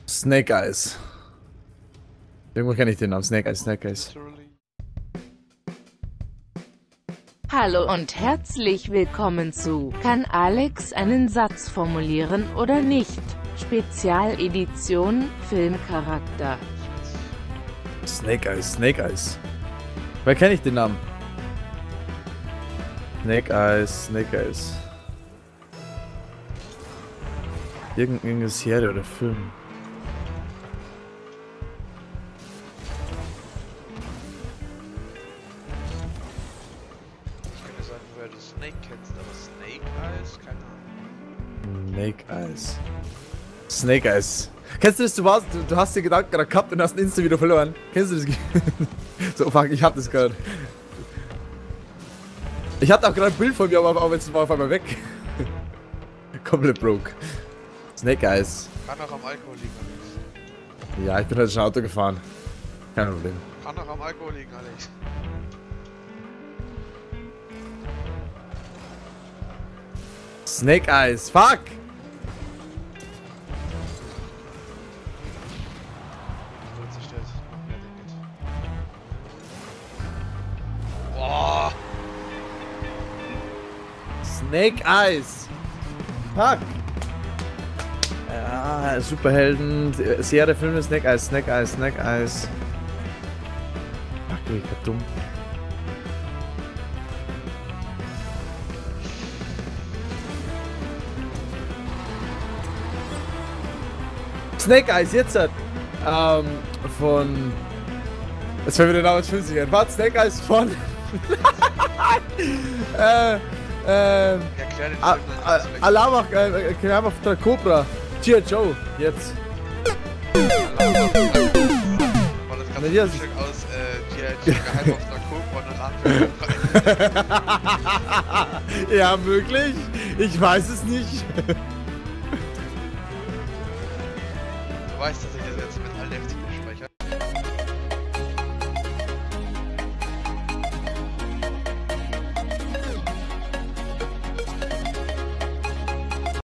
Snake Eyes. Irgendwo kenne ich den Namen. Snake Eyes, Snake Eyes. Hallo und herzlich willkommen zu Kann Alex einen Satz formulieren oder nicht? Spezialedition Filmcharakter. Snake Eyes, Snake Eyes. Woher kenne ich den Namen? Snake Eyes, Snake Eyes. Irgendeine Serie oder Film. Ich könnte sagen, woher du Snake kennst, aber Snake Eyes? Keine Ahnung. Snake Eyes. Snake Eyes. Kennst du das? Du hast den Gedanken gerade gehabt und hast ein Insta wieder verloren. Kennst du das? So, fuck, ich hab das gerade. Ich hatte auch gerade ein Bild von mir, aber auch jetzt war auf einmal weg. Komplett broke. Snake Eyes. Kann auch am Alkohol liegen, Alex. Ja, ich bin halt schon Auto gefahren. Kein Problem. Kann auch am Alkohol liegen, Alex. Snake Eyes. Fuck! Wird zerstört. Noch mehr Ding geht. Boah! Snake Eyes. Fuck! Ja, Superhelden, Serie, Filme, Snake Eyes, Snake Eyes, Snake Eyes. Fuck, ich bin dumm. Snake Eyes, jetzt hat. Von. Jetzt fällt mir der Name 50 ein. Warte, Snake Eyes von. Erklär den Film dann jetzt. Alarm auf der Cobra. G.I. Joe, jetzt. Boah, das Na, ganze hier Stück aus G.I. Joe geheim auf einer Cobra und Alarm. Ja, möglich. Ich weiß es nicht. Du weißt, dass ich das jetzt mit